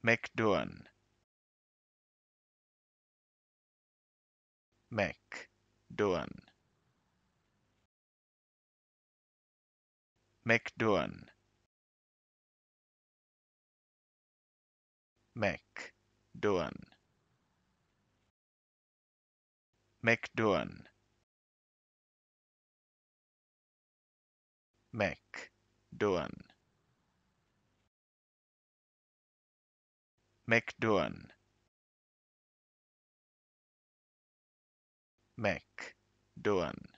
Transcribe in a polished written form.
Mick Doohan, Mick Doohan, Mick Doohan, Mick Doohan, Mick Doohan, Mick Doohan, Mick Doohan, Mick Doohan.